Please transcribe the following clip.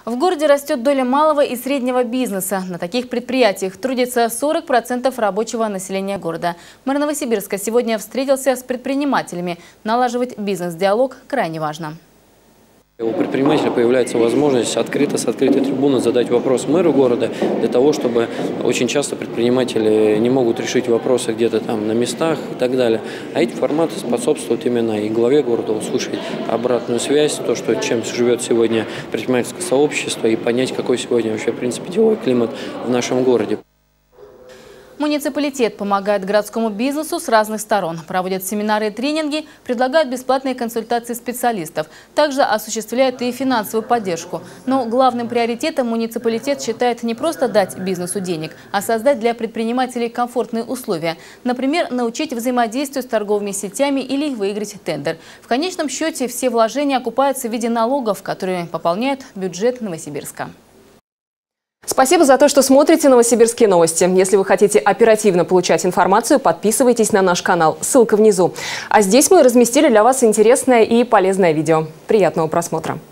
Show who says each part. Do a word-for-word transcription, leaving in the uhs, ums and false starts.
Speaker 1: В городе растет доля малого и среднего бизнеса. На таких предприятиях трудится сорок процентов рабочего населения города. Мэр Новосибирска сегодня встретился с предпринимателями. Налаживать бизнес-диалог крайне важно.
Speaker 2: У предпринимателя появляется возможность открыто, с открытой трибуны задать вопрос мэру города, для того, чтобы очень часто предприниматели не могут решить вопросы где-то там на местах и так далее. А эти форматы способствуют именно и главе города услышать обратную связь, то, что, чем живет сегодня предпринимательское сообщество, и понять, какой сегодня вообще, в принципе, деловой климат в нашем городе.
Speaker 1: Муниципалитет помогает городскому бизнесу с разных сторон. Проводят семинары и тренинги, предлагают бесплатные консультации специалистов. Также осуществляют и финансовую поддержку. Но главным приоритетом муниципалитет считает не просто дать бизнесу денег, а создать для предпринимателей комфортные условия. Например, научить взаимодействию с торговыми сетями или выиграть тендер. В конечном счете все вложения окупаются в виде налогов, которые пополняют бюджет Новосибирска.
Speaker 3: Спасибо за то, что смотрите «Новосибирские новости». Если вы хотите оперативно получать информацию, подписывайтесь на наш канал. Ссылка внизу. А здесь мы разместили для вас интересное и полезное видео. Приятного просмотра.